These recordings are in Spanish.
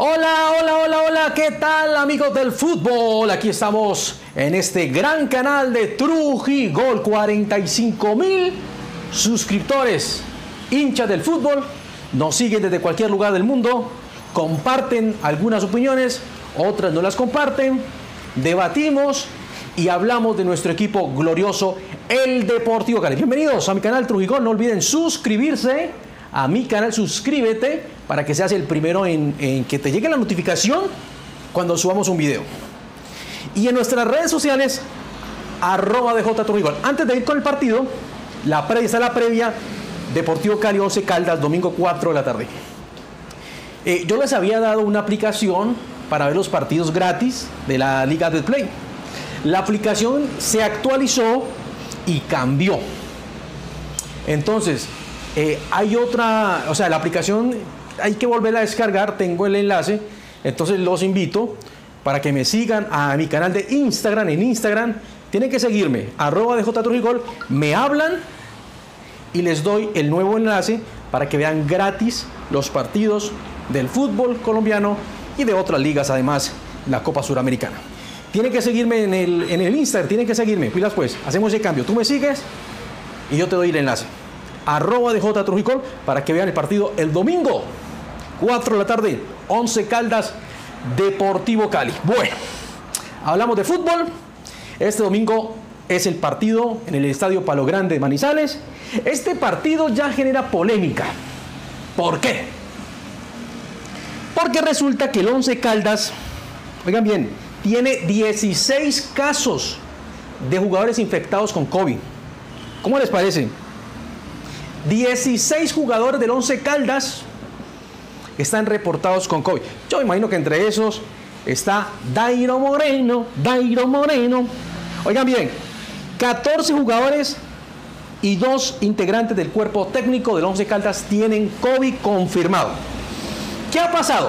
Hola, hola, hola, hola, ¿qué tal amigos del fútbol? Aquí estamos en este gran canal de Trujigol, 45,000 suscriptores, hinchas del fútbol, nos siguen desde cualquier lugar del mundo, comparten algunas opiniones, otras no las comparten, debatimos y hablamos de nuestro equipo glorioso, el Deportivo Cali. Bienvenidos a mi canal Trujigol, no olviden suscribirse a mi canal, suscríbete para que seas el primero en que te llegue la notificación cuando subamos un video. Y en nuestras redes sociales, @DJTrujigol. Antes de ir con el partido, está la previa, Deportivo Cali 11 Caldas, domingo 4 de la tarde. Yo les había dado una aplicación para ver los partidos gratis de la Liga de Play. La aplicación se actualizó y cambió. Entonces, hay otra, o sea, la aplicación hay que volverla a descargar, tengo el enlace, entonces los invito para que me sigan a mi canal de Instagram. En Instagram tienen que seguirme, @DJTrujigol, me hablan y les doy el nuevo enlace para que vean gratis los partidos del fútbol colombiano y de otras ligas, además la Copa Suramericana. Tienen que seguirme en el Instagram, tienen que seguirme, pilas pues, hacemos ese cambio, tú me sigues y yo te doy el enlace. @DJTrujigol para que vean el partido el domingo 4 de la tarde, 11 Caldas, Deportivo Cali. Bueno, hablamos de fútbol. Este domingo es el partido en el Estadio Palo Grande de Manizales. Este partido ya genera polémica. ¿Por qué? Porque resulta que el 11 Caldas, oigan bien, tiene 16 casos de jugadores infectados con COVID. ¿Cómo les parece? 16 jugadores del 11 Caldas están reportados con COVID. Yo imagino que entre esos está Dairo Moreno. Oigan bien, 14 jugadores y 2 integrantes del cuerpo técnico del 11 Caldas tienen COVID confirmado. ¿Qué ha pasado?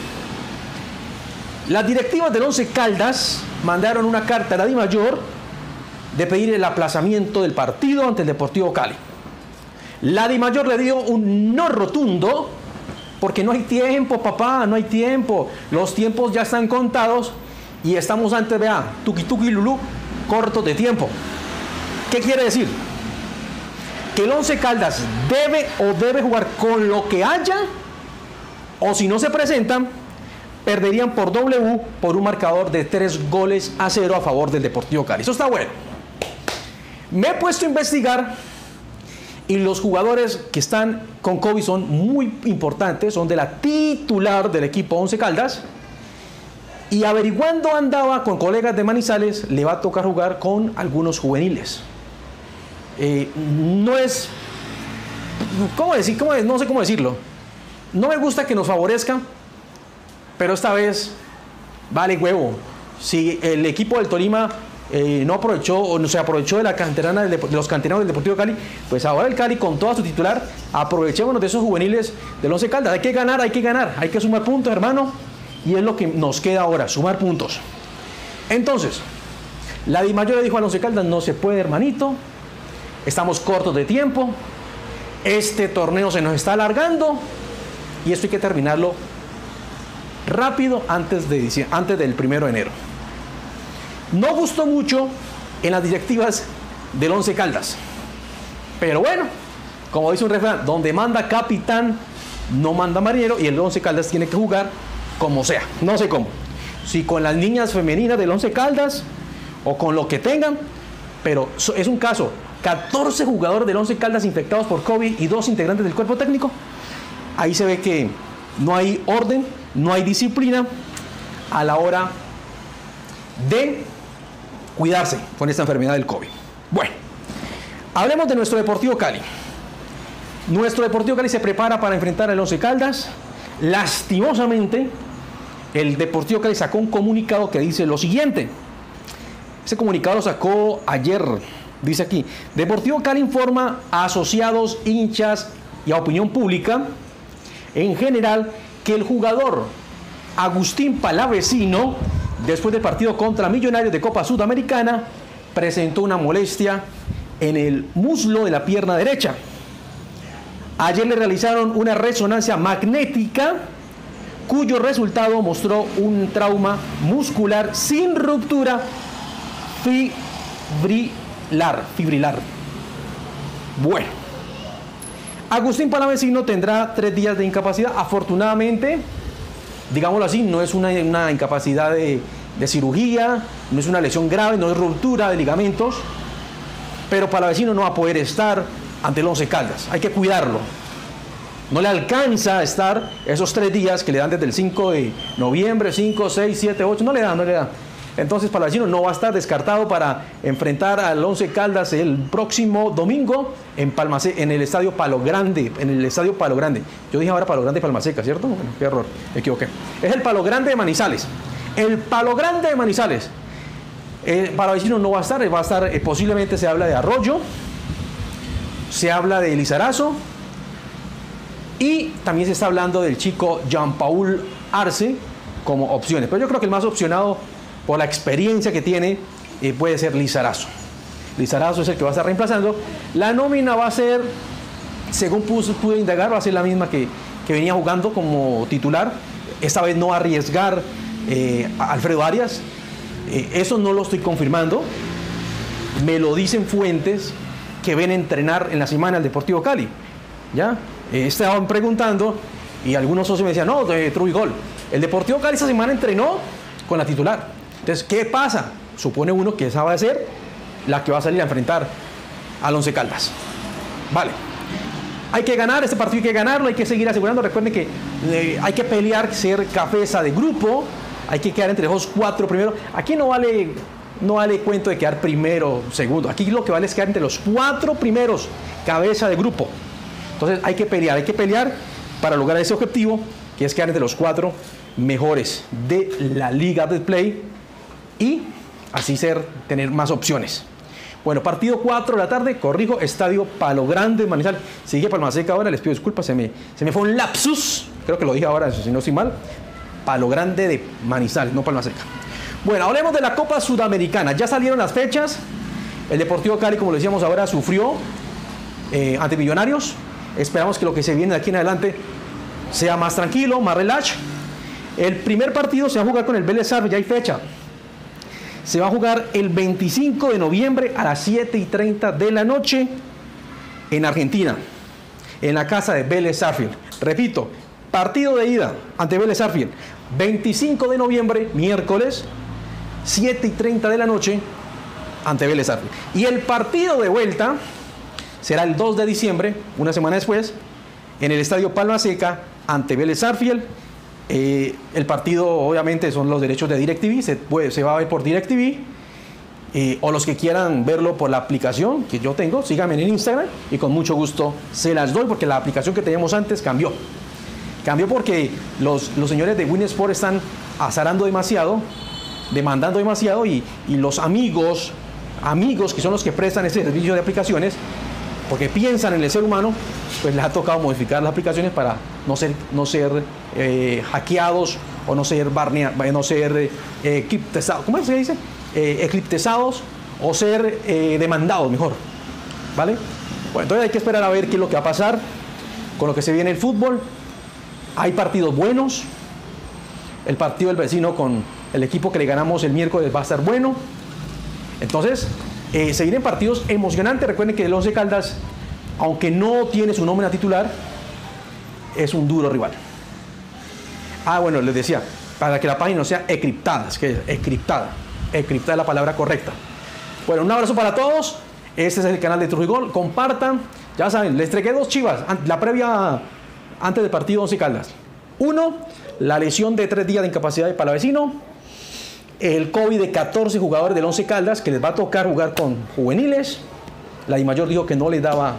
Las directivas del 11 Caldas mandaron una carta a la DIMAYOR de pedir el aplazamiento del partido ante el Deportivo Cali. La DIMAYOR le dio un no rotundo porque no hay tiempo, papá, no hay tiempo. Los tiempos ya están contados y estamos ante, vea, tuki lulú, cortos de tiempo. ¿Qué quiere decir? Que el 11 Caldas debe jugar con lo que haya, o si no se presentan, perderían por W por un marcador de 3-0 a favor del Deportivo Cali. Eso está bueno. Me he puesto a investigar y los jugadores que están con COVID son muy importantes, son de la titular del equipo 11 Caldas. Y averiguando andaba con colegas de Manizales, le va a tocar jugar con algunos juveniles. No es, ¿cómo decir? No sé cómo decirlo. No me gusta que nos favorezcan, pero esta vez vale huevo. Si el equipo del Tolima no aprovechó o no se aprovechó de la canterana de los canteranos del Deportivo Cali, pues ahora el Cali con toda su titular, aprovechémonos de esos juveniles del 11 Caldas. Hay que ganar, hay que sumar puntos, hermano, y es lo que nos queda ahora, sumar puntos. Entonces, la DIMAYOR le dijo al 11 Caldas: no se puede, hermanito, estamos cortos de tiempo, este torneo se nos está alargando y esto hay que terminarlo rápido antes del 1 de enero. No gustó mucho en las directivas del 11 Caldas. Pero bueno, como dice un refrán, donde manda capitán, no manda marinero, y el 11 Caldas tiene que jugar como sea. No sé cómo. Si con las niñas femeninas del 11 Caldas o con lo que tengan, pero es un caso. 14 jugadores del 11 Caldas infectados por COVID y 2 integrantes del cuerpo técnico. Ahí se ve que no hay orden, no hay disciplina a la hora de cuidarse con esta enfermedad del COVID. Bueno, hablemos de nuestro Deportivo Cali. Nuestro Deportivo Cali se prepara para enfrentar al 11 Caldas. Lastimosamente, el Deportivo Cali sacó un comunicado que dice lo siguiente. Ese comunicado lo sacó ayer. Dice aquí: Deportivo Cali informa a asociados, hinchas y a opinión pública en general que el jugador Agustín Palavecino, después del partido contra Millonarios de Copa Sudamericana, presentó una molestia en el muslo de la pierna derecha. Ayer le realizaron una resonancia magnética cuyo resultado mostró un trauma muscular sin ruptura fibrilar. Bueno, Agustín Palavecino tendrá 3 días de incapacidad. Afortunadamente, digámoslo así, no es una incapacidad de cirugía, no es una lesión grave, no es ruptura de ligamentos, pero Palavecino no va a poder estar ante el Once Caldas. Hay que cuidarlo. No le alcanza a estar esos 3 días que le dan desde el 5 de noviembre, 5, 6, 7, 8, no le da. Entonces Palavecino no va a estar descartado para enfrentar al Once Caldas el próximo domingo en el Estadio Palo Grande. Yo dije ahora Palo Grande y Palma Seca, ¿cierto? Bueno, qué error, me equivoqué. Es el Palo Grande de Manizales. El Palo Grande de Manizales. Palavecino no va a estar, posiblemente se habla de Arroyo, se habla de Lizarazo, y también se está hablando del chico Jean-Paul Arce como opciones. Pero yo creo que el más opcionado por la experiencia que tiene puede ser Lizarazo. Lizarazo es el que va a estar reemplazando. La nómina va a ser, según pude indagar, va a ser la misma que venía jugando como titular. Esta vez no va a arriesgar a Alfredo Arias. Eso no lo estoy confirmando. Me lo dicen fuentes que ven entrenar en la semana al Deportivo Cali. ¿Ya? Estaban preguntando y algunos socios me decían, no, Trujigol, el Deportivo Cali esta semana entrenó con la titular. Entonces, ¿qué pasa? Supone uno que esa va a ser la que va a salir a enfrentar al Once Caldas. Vale. Hay que ganar, este partido hay que ganarlo, hay que seguir asegurando. Recuerden que hay que pelear, ser cabeza de grupo, hay que quedar entre los 4 primeros. Aquí no vale cuento de quedar primero, segundo. Aquí lo que vale es quedar entre los 4 primeros, cabeza de grupo. Entonces hay que pelear para lograr ese objetivo, que es quedar entre los 4 mejores de la Liga de Play y así tener más opciones. Bueno, partido 4 de la tarde, corrijo, Estadio Palo Grande, Manizales. Si dije Palma Seca ahora, les pido disculpas, se me fue un lapsus, creo que lo dije ahora, si no estoy mal. Palo Grande de Manizales, no Palma Seca. Bueno, hablemos de la Copa Sudamericana. Ya salieron las fechas. El Deportivo Cali, como lo decíamos ahora, sufrió ante Millonarios. Esperamos que lo que se viene de aquí en adelante sea más tranquilo, más relax. El primer partido se va a jugar con el Vélez Sarsfield, ya hay fecha. Se va a jugar el 25 de noviembre a las 7:30 de la noche en Argentina, en la casa de Vélez Sarsfield. Repito, partido de ida ante Vélez Sarsfield, 25 de noviembre, miércoles, 7:30 de la noche ante Vélez Sarsfield. Y el partido de vuelta será el 2 de diciembre, una semana después, en el Estadio Palma Seca ante Vélez Sarsfield. El partido obviamente son los derechos de DirecTV, se va a ver por DirecTV, o los que quieran verlo por la aplicación que yo tengo, síganme en Instagram y con mucho gusto se las doy, porque la aplicación que teníamos antes cambió porque los señores de Win Sport están azarando demasiado, demandando demasiado, y los amigos que son los que prestan ese servicio de aplicaciones, porque piensan en el ser humano, pues les ha tocado modificar las aplicaciones para no ser hackeados o no ser eclipsados, ¿cómo se dice? Eclipsados o ser demandados mejor, ¿vale? Bueno, entonces hay que esperar a ver qué es lo que va a pasar con lo que se viene el fútbol. Hay partidos buenos. El partido del vecino con el equipo que le ganamos el miércoles va a estar bueno. Entonces, se vienen partidos emocionantes. Recuerden que el Once Caldas, aunque no tiene su nómina titular, es un duro rival. Bueno, les decía, para que la página no sea encriptada, es que es encriptada es la palabra correcta. Bueno, un abrazo para todos. Este es el canal de Trujigol. Compartan. Ya saben, les entregué 2 chivas. La previa antes del partido Once Caldas. 1, la lesión de 3 días de incapacidad de Palavecino. El COVID de 14 jugadores del Once Caldas, que les va a tocar jugar con juveniles. La DIMAYOR dijo que no les daba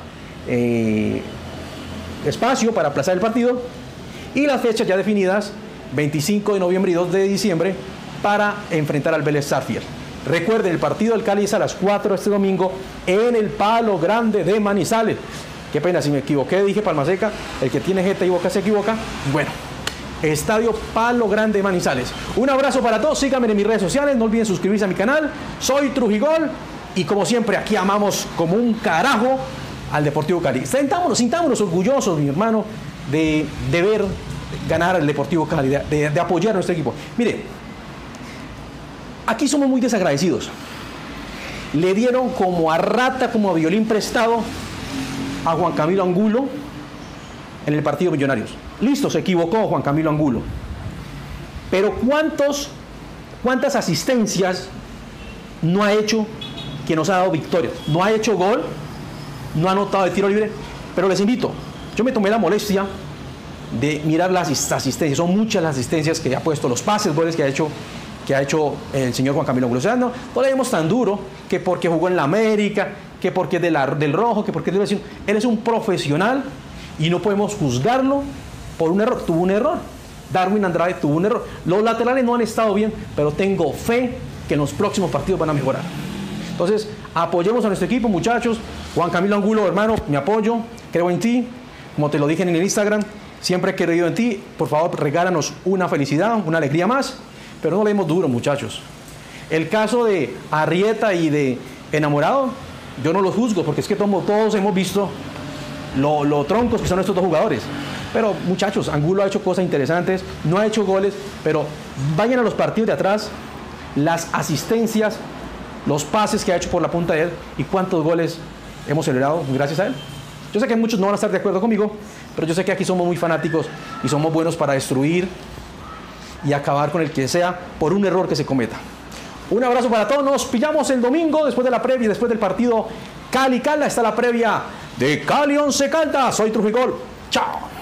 espacio para aplazar el partido. Y las fechas ya definidas, 25 de noviembre y 2 de diciembre, para enfrentar al Vélez Sarsfield. Recuerden, el partido del Cali es a las 4 este domingo en el Palo Grande de Manizales. Qué pena, si me equivoqué, dije Palma Seca. El que tiene jeta y boca se equivoca. Bueno, Estadio Palo Grande de Manizales. Un abrazo para todos, síganme en mis redes sociales, no olviden suscribirse a mi canal. Soy Trujigol y como siempre aquí amamos como un carajo al Deportivo Cali. Sintámonos orgullosos, mi hermano, de ver ganar al Deportivo Cali, de apoyar a nuestro equipo. Mire, aquí somos muy desagradecidos. Le dieron como a rata, como a violín prestado a Juan Camilo Angulo en el partido Millonarios. Listo, se equivocó Juan Camilo Angulo. Pero ¿cuántas asistencias no ha hecho que nos ha dado victorias? No ha hecho gol, no ha anotado de tiro libre, pero les invito, yo me tomé la molestia de mirar las asistencias. Son muchas las asistencias que ha puesto, los pases, goles que ha hecho el señor Juan Camilo Angulo. O sea, no le demos tan duro que porque jugó en la América, que porque es del Rojo, que porque es de la... Él es un profesional y no podemos juzgarlo por un error. Tuvo un error. Darwin Andrade tuvo un error. Los laterales no han estado bien, pero tengo fe que en los próximos partidos van a mejorar. Entonces, apoyemos a nuestro equipo, muchachos. Juan Camilo Angulo, hermano, me apoyo, creo en ti. Como te lo dije en el Instagram, siempre he creído en ti. Por favor, regálanos una felicidad, una alegría más, pero no le demos duro, muchachos. El caso de Arrieta y de Enamorado, yo no los juzgo, porque es que todos hemos visto lo troncos que son estos dos jugadores. Pero, muchachos, Angulo ha hecho cosas interesantes, no ha hecho goles, pero vayan a los partidos de atrás, las asistencias, los pases que ha hecho por la punta de él y cuántos goles hemos celebrado gracias a él. Yo sé que muchos no van a estar de acuerdo conmigo, pero yo sé que aquí somos muy fanáticos y somos buenos para destruir y acabar con el que sea por un error que se cometa. Un abrazo para todos, nos pillamos el domingo después de la previa, después del partido Cali-Caldas, está la previa de Cali 11 Caldas. Soy Trujigol, chao.